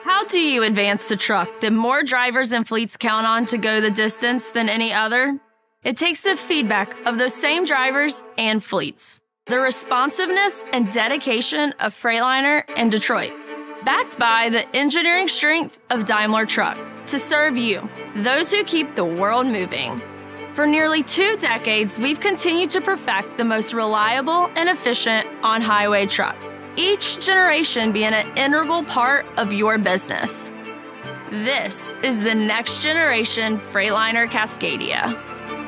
How do you advance the truck that more drivers and fleets count on to go the distance than any other? It takes the feedback of those same drivers and fleets, the responsiveness and dedication of Freightliner and Detroit, backed by the engineering strength of Daimler Truck to serve you, those who keep the world moving. For nearly 2 decades, we've continued to perfect the most reliable and efficient on-highway truck, each generation being an integral part of your business. This is the next generation Freightliner Cascadia.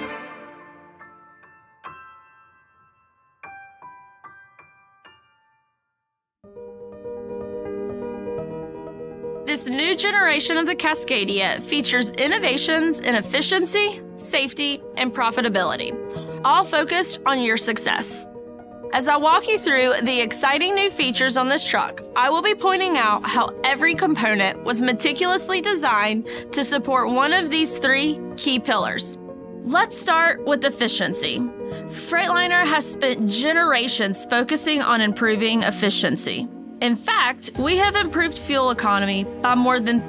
This new generation of the Cascadia features innovations in efficiency, safety, and profitability, all focused on your success. As I walk you through the exciting new features on this truck, I will be pointing out how every component was meticulously designed to support one of these 3 key pillars. Let's start with efficiency. Freightliner has spent generations focusing on improving efficiency. In fact, we have improved fuel economy by more than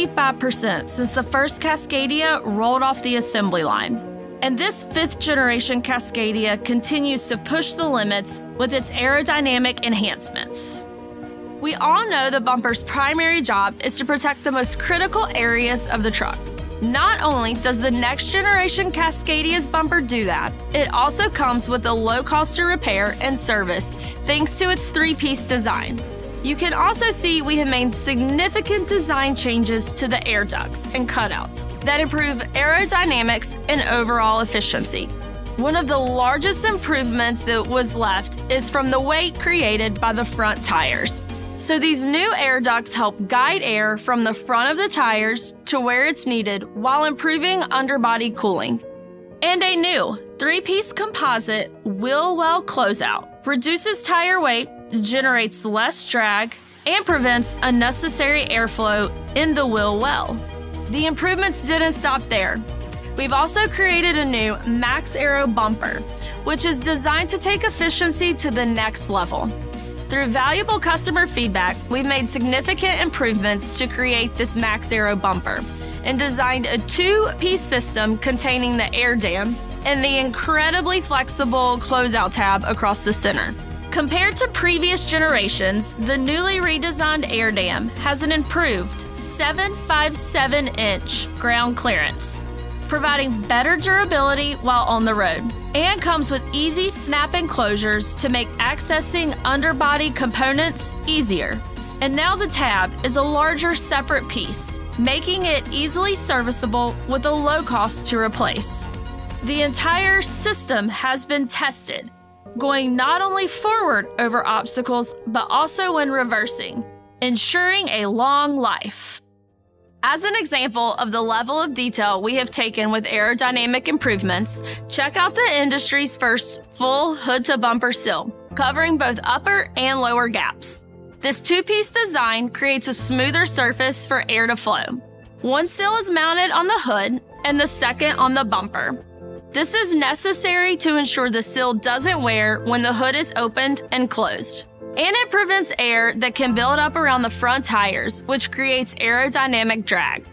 35% since the first Cascadia rolled off the assembly line. And this 5th generation Cascadia continues to push the limits with its aerodynamic enhancements. We all know the bumper's primary job is to protect the most critical areas of the truck. Not only does the next generation Cascadia's bumper do that, it also comes with a low cost to repair and service thanks to its 3-piece design. You can also see we have made significant design changes to the air ducts and cutouts that improve aerodynamics and overall efficiency. One of the largest improvements that was left is from the weight created by the front tires. So these new air ducts help guide air from the front of the tires to where it's needed while improving underbody cooling. And a new 3-piece composite wheel well closeout reduces tire weight, generates less drag, and prevents unnecessary airflow in the wheel well. The improvements didn't stop there. We've also created a new Max Aero bumper, which is designed to take efficiency to the next level. Through valuable customer feedback, we've made significant improvements to create this Max Aero bumper and designed a 2-piece system containing the air dam and the incredibly flexible closeout tab across the center. Compared to previous generations, the newly redesigned air dam has an improved 757-inch ground clearance, providing better durability while on the road, and comes with easy snap-in closures to make accessing underbody components easier. And now the tab is a larger separate piece, making it easily serviceable with a low cost to replace. The entire system has been tested, going not only forward over obstacles, but also when reversing, ensuring a long life. As an example of the level of detail we have taken with aerodynamic improvements, check out the industry's first full hood-to-bumper sill, covering both upper and lower gaps. This 2-piece design creates a smoother surface for air to flow. One sill is mounted on the hood and the second on the bumper. This is necessary to ensure the sill doesn't wear when the hood is opened and closed. And it prevents air that can build up around the front tires, which creates aerodynamic drag.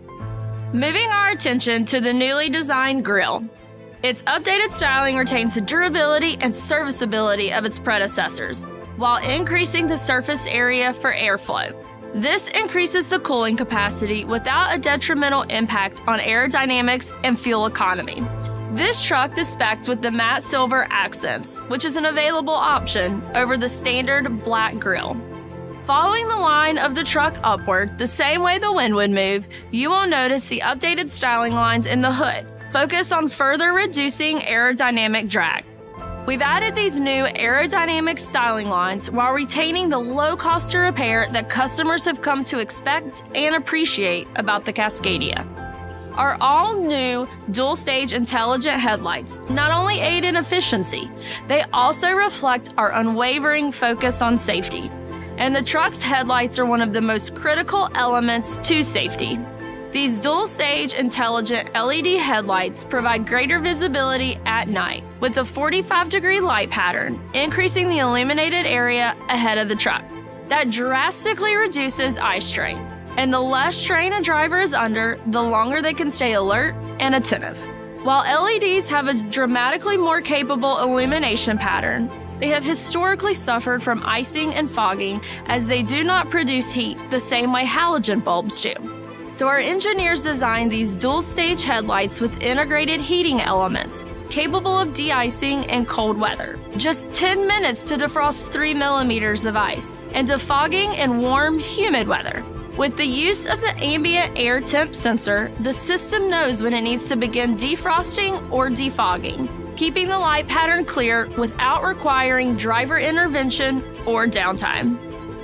Moving our attention to the newly designed Grille. Its updated styling retains the durability and serviceability of its predecessors, while increasing the surface area for airflow. This increases the cooling capacity without a detrimental impact on aerodynamics and fuel economy. This truck is spec'd with the matte silver accents, which is an available option over the standard black grille. Following the line of the truck upward, the same way the wind would move, you will notice the updated styling lines in the hood, focused on further reducing aerodynamic drag. We've added these new aerodynamic styling lines while retaining the low cost to repair that customers have come to expect and appreciate about the Cascadia. Our all-new dual-stage intelligent headlights not only aid in efficiency, they also reflect our unwavering focus on safety. And the truck's headlights are one of the most critical elements to safety. These dual-stage intelligent LED headlights provide greater visibility at night with a 45-degree light pattern, increasing the illuminated area ahead of the truck. That drastically reduces eye strain. And the less strain a driver is under, the longer they can stay alert and attentive. While LEDs have a dramatically more capable illumination pattern, they have historically suffered from icing and fogging as they do not produce heat the same way halogen bulbs do. So our engineers designed these dual-stage headlights with integrated heating elements, capable of de-icing in cold weather. Just 10 minutes to defrost 3 millimeters of ice, and defogging in warm, humid weather. With the use of the ambient air temp sensor, the system knows when it needs to begin defrosting or defogging, keeping the light pattern clear without requiring driver intervention or downtime.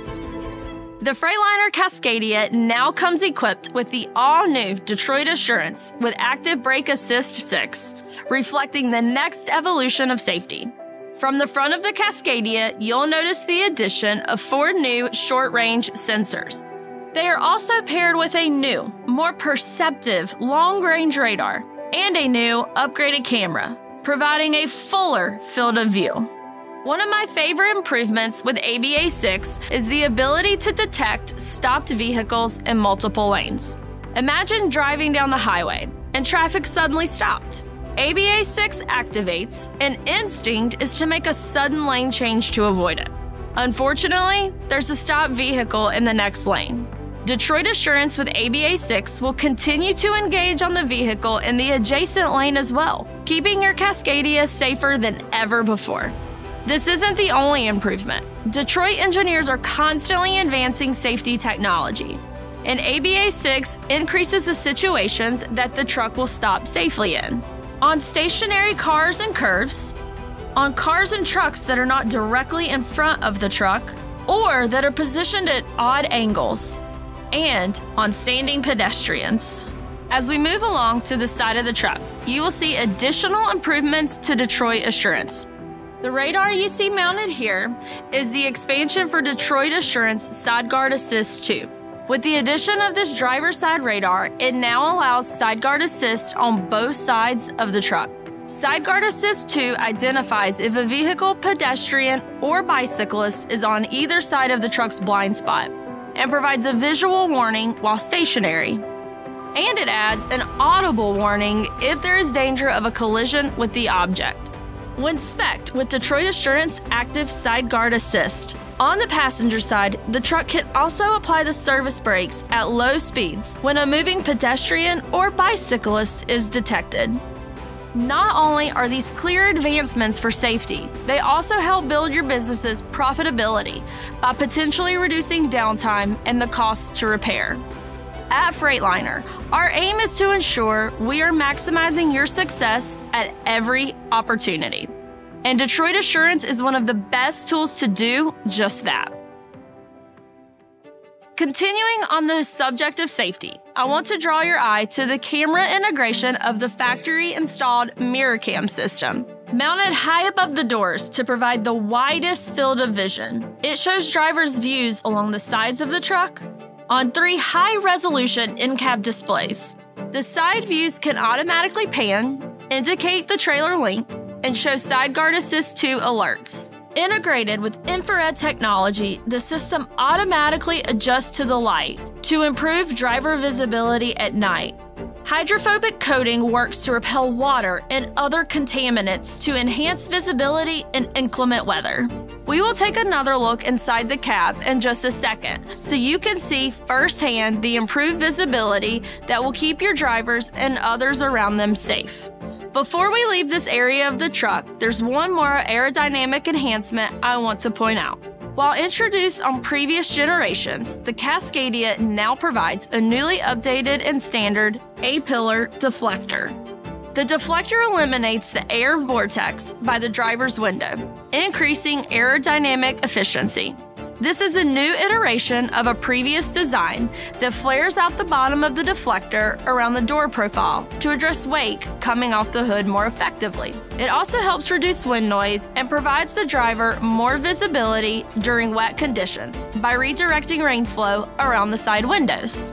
The Freightliner Cascadia now comes equipped with the all-new Detroit Assurance with Active Brake Assist 6, reflecting the next evolution of safety. From the front of the Cascadia, you'll notice the addition of 4 new short-range sensors. They are also paired with a new, more perceptive long-range radar and a new upgraded camera, providing a fuller field of view. One of my favorite improvements with ABA6 is the ability to detect stopped vehicles in multiple lanes. Imagine driving down the highway and traffic suddenly stopped. ABA6 activates, and instinct is to make a sudden lane change to avoid it. Unfortunately, there's a stopped vehicle in the next lane. Detroit Assurance with ABA6 will continue to engage on the vehicle in the adjacent lane as well, keeping your Cascadia safer than ever before. This isn't the only improvement. Detroit engineers are constantly advancing safety technology, and ABA6 increases the situations that the truck will stop safely in. On stationary cars and curves, on cars and trucks that are not directly in front of the truck, or that are positioned at odd angles, and on standing pedestrians. As we move along to the side of the truck, you will see additional improvements to Detroit Assurance. The radar you see mounted here is the expansion for Detroit Assurance Side Guard Assist 2. With the addition of this driver's side radar, it now allows Side Guard Assist on both sides of the truck. Side Guard Assist 2 identifies if a vehicle, pedestrian, or bicyclist is on either side of the truck's blind spot and provides a visual warning while stationary. And it adds an audible warning if there is danger of a collision with the object. When spec'd with Detroit Assurance Active Side Guard Assist, on the passenger side, the truck can also apply the service brakes at low speeds when a moving pedestrian or bicyclist is detected. Not only are these clear advancements for safety, they also help build your business's profitability by potentially reducing downtime and the cost to repair. At Freightliner, our aim is to ensure we are maximizing your success at every opportunity. And Detroit Assurance is one of the best tools to do just that. Continuing on the subject of safety, I want to draw your eye to the camera integration of the factory-installed MirrorCam system. Mounted high above the doors to provide the widest field of vision, it shows drivers' views along the sides of the truck on 3 high-resolution in-cab displays. The side views can automatically pan, indicate the trailer length, and show Side Guard Assist 2 alerts. Integrated with infrared technology, the system automatically adjusts to the light to improve driver visibility at night. Hydrophobic coating works to repel water and other contaminants to enhance visibility in inclement weather. We will take another look inside the cab in just a second so you can see firsthand the improved visibility that will keep your drivers and others around them safe. Before we leave this area of the truck, there's one more aerodynamic enhancement I want to point out. While introduced on previous generations, the Cascadia now provides a newly updated and standard A-pillar deflector. The deflector eliminates the air vortex by the driver's window, increasing aerodynamic efficiency. This is a new iteration of a previous design that flares out the bottom of the deflector around the door profile to address wake coming off the hood more effectively. It also helps reduce wind noise and provides the driver more visibility during wet conditions by redirecting rainflow around the side windows.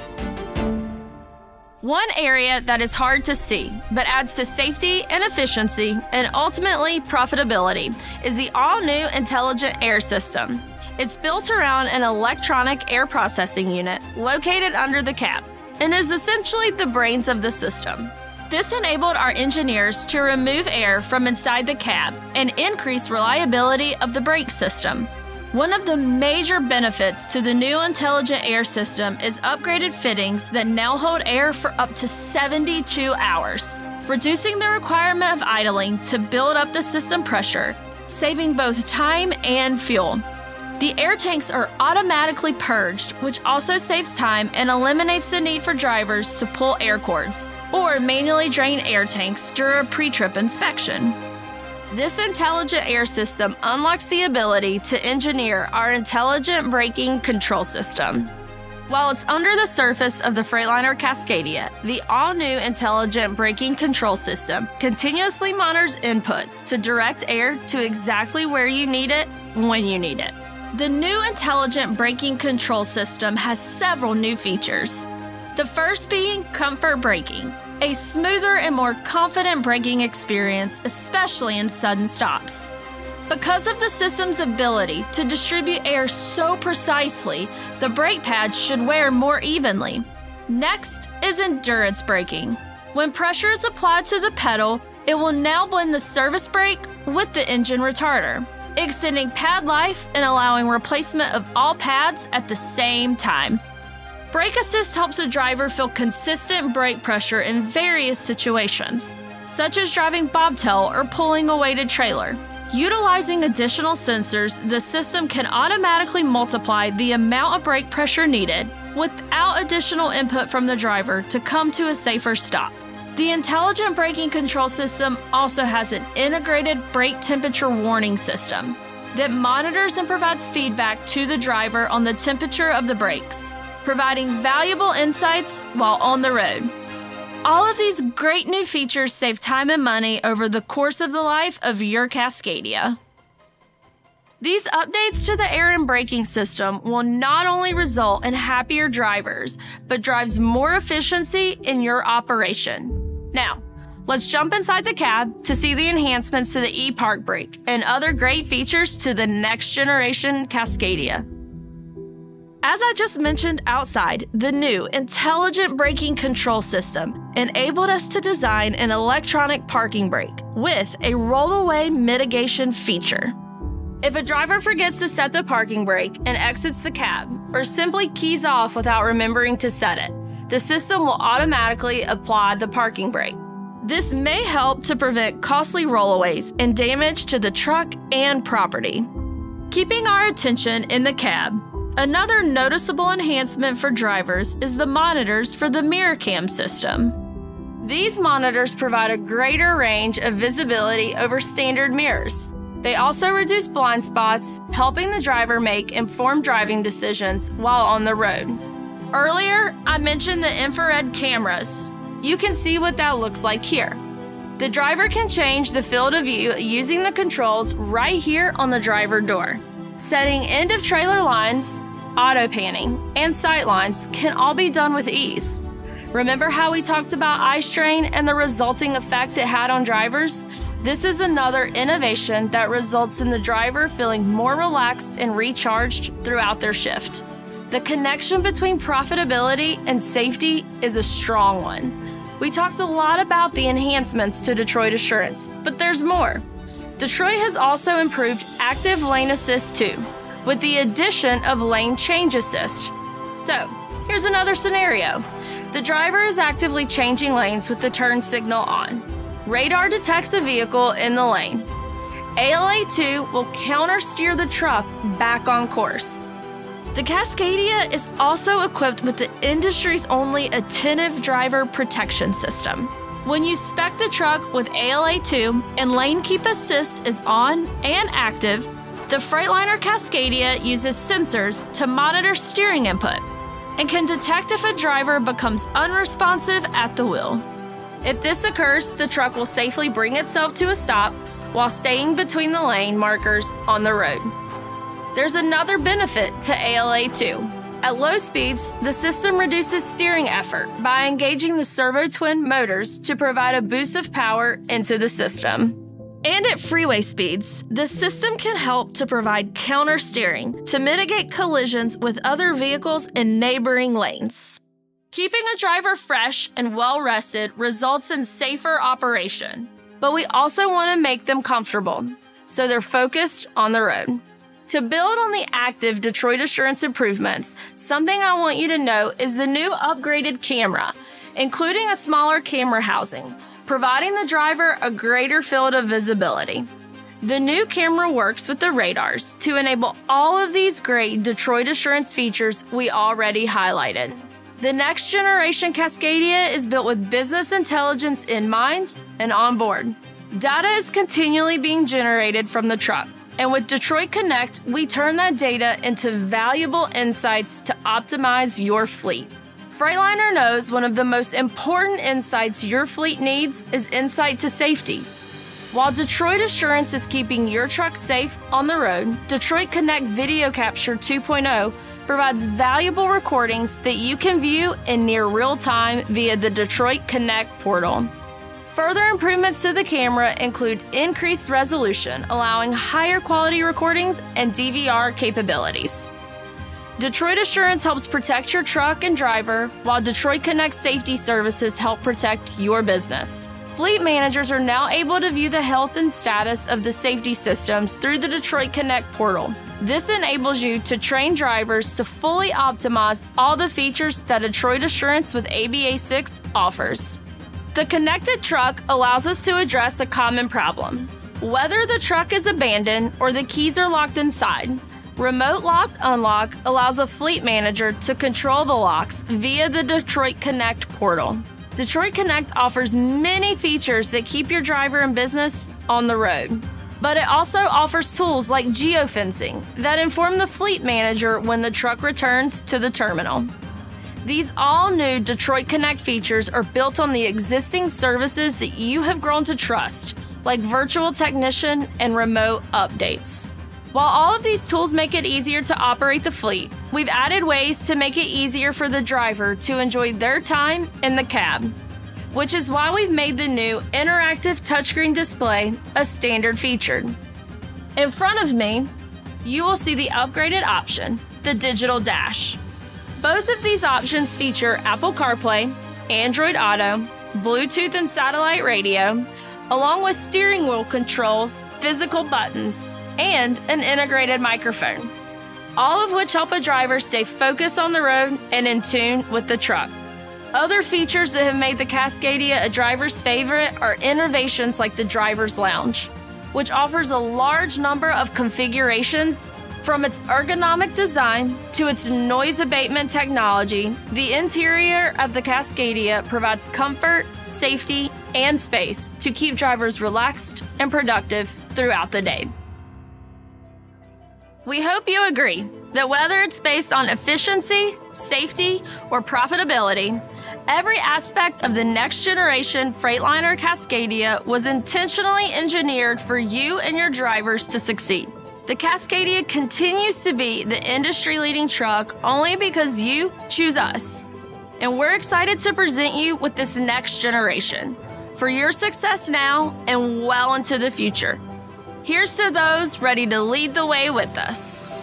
One area that is hard to see, but adds to safety and efficiency and ultimately profitability, is the all-new intelligent air system. It's built around an electronic air processing unit located under the cab and is essentially the brains of the system. This enabled our engineers to remove air from inside the cab and increase reliability of the brake system. One of the major benefits to the new intelligent air system is upgraded fittings that now hold air for up to 72 hours, reducing the requirement of idling to build up the system pressure, saving both time and fuel. The air tanks are automatically purged, which also saves time and eliminates the need for drivers to pull air cords or manually drain air tanks during a pre-trip inspection. This intelligent air system unlocks the ability to engineer our intelligent braking control system. While it's under the surface of the Freightliner Cascadia, the all-new intelligent braking control system continuously monitors inputs to direct air to exactly where you need it, when you need it. The new intelligent braking control system has several new features. The first being comfort braking, a smoother and more confident braking experience, especially in sudden stops. Because of the system's ability to distribute air so precisely, the brake pads should wear more evenly. Next is endurance braking. When pressure is applied to the pedal, it will now blend the service brake with the engine retarder, extending pad life and allowing replacement of all pads at the same time. Brake Assist helps a driver feel consistent brake pressure in various situations, such as driving bobtail or pulling a weighted trailer. Utilizing additional sensors, the system can automatically multiply the amount of brake pressure needed without additional input from the driver to come to a safer stop. The intelligent braking control system also has an integrated brake temperature warning system that monitors and provides feedback to the driver on the temperature of the brakes, providing valuable insights while on the road. All of these great new features save time and money over the course of the life of your Cascadia. These updates to the air and braking system will not only result in happier drivers, but drives more efficiency in your operation. Now, let's jump inside the cab to see the enhancements to the e-park brake and other great features to the next generation Cascadia. As I just mentioned outside, the new intelligent braking control system enabled us to design an electronic parking brake with a roll-away mitigation feature. If a driver forgets to set the parking brake and exits the cab, or simply keys off without remembering to set it, the system will automatically apply the parking brake. This may help to prevent costly rollaways and damage to the truck and property. Keeping our attention in the cab, another noticeable enhancement for drivers is the monitors for the MirrorCam system. These monitors provide a greater range of visibility over standard mirrors. They also reduce blind spots, helping the driver make informed driving decisions while on the road. Earlier, I mentioned the infrared cameras. You can see what that looks like here. The driver can change the field of view using the controls right here on the driver door. Setting end of trailer lines, auto panning, and sight lines can all be done with ease. Remember how we talked about eye strain and the resulting effect it had on drivers? This is another innovation that results in the driver feeling more relaxed and recharged throughout their shift. The connection between profitability and safety is a strong one. We talked a lot about the enhancements to Detroit Assurance, but there's more. Detroit has also improved active lane assist too, with the addition of lane change assist. So, here's another scenario. The driver is actively changing lanes with the turn signal on. Radar detects a vehicle in the lane. ALA2 will counter-steer the truck back on course. The Cascadia is also equipped with the industry's only attentive driver protection system. When you spec the truck with ALA2 and Lane Keep Assist is on and active, the Freightliner Cascadia uses sensors to monitor steering input and can detect if a driver becomes unresponsive at the wheel. If this occurs, the truck will safely bring itself to a stop while staying between the lane markers on the road. There's another benefit to ALA2. At low speeds, the system reduces steering effort by engaging the servo twin motors to provide a boost of power into the system. And at freeway speeds, the system can help to provide counter steering to mitigate collisions with other vehicles in neighboring lanes. Keeping a driver fresh and well-rested results in safer operation, but we also want to make them comfortable, so they're focused on the road. To build on the active Detroit Assurance improvements, something I want you to know is the new upgraded camera, including a smaller camera housing, providing the driver a greater field of visibility. The new camera works with the radars to enable all of these great Detroit Assurance features we already highlighted. The next generation Cascadia is built with business intelligence in mind and on board. Data is continually being generated from the truck, and with Detroit Connect, we turn that data into valuable insights to optimize your fleet. Freightliner knows one of the most important insights your fleet needs is insight to safety. While Detroit Assurance is keeping your truck safe on the road, Detroit Connect Video Capture 2.0 provides valuable recordings that you can view in near real time via the Detroit Connect portal. Further improvements to the camera include increased resolution, allowing higher quality recordings and DVR capabilities. Detroit Assurance helps protect your truck and driver, while Detroit Connect safety services help protect your business. Fleet managers are now able to view the health and status of the safety systems through the Detroit Connect portal. This enables you to train drivers to fully optimize all the features that Detroit Assurance with ABA6 offers. The connected truck allows us to address a common problem. Whether the truck is abandoned or the keys are locked inside, Remote Lock Unlock allows a fleet manager to control the locks via the Detroit Connect portal. Detroit Connect offers many features that keep your driver and business on the road. But it also offers tools like geofencing that inform the fleet manager when the truck returns to the terminal. These all-new Detroit Connect features are built on the existing services that you have grown to trust, like virtual technician and remote updates. While all of these tools make it easier to operate the fleet, we've added ways to make it easier for the driver to enjoy their time in the cab, which is why we've made the new interactive touchscreen display a standard feature. In front of me, you will see the upgraded option, the digital dash. Both of these options feature Apple CarPlay, Android Auto, Bluetooth and satellite radio, along with steering wheel controls, physical buttons, and an integrated microphone, all of which help a driver stay focused on the road and in tune with the truck. Other features that have made the Cascadia a driver's favorite are innovations like the driver's lounge, which offers a large number of configurations. From its ergonomic design to its noise abatement technology, the interior of the Cascadia provides comfort, safety, and space to keep drivers relaxed and productive throughout the day. We hope you agree that whether it's based on efficiency, safety, or profitability, every aspect of the next generation Freightliner Cascadia was intentionally engineered for you and your drivers to succeed. The Cascadia continues to be the industry-leading truck only because you choose us. And we're excited to present you with this next generation for your success now and well into the future. Here's to those ready to lead the way with us.